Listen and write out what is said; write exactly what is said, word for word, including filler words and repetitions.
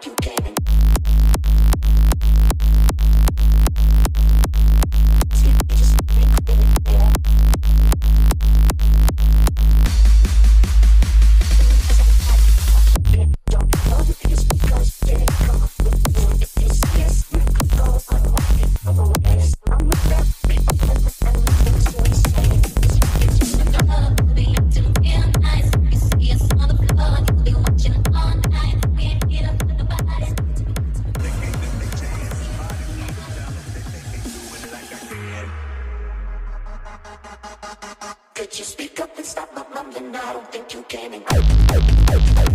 Could you speak up and stop my mumbling? I don't think you can.